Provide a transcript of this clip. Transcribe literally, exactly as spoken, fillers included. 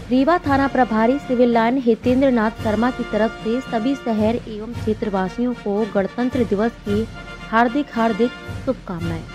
रीवा थाना प्रभारी civil line Hitendra Nath Sharma की तरफ से सभी शहर एवं क्षेत्रवासियों को गणतंत्र दिवस की हार्दिक हार्दिक शुभकामनाएं।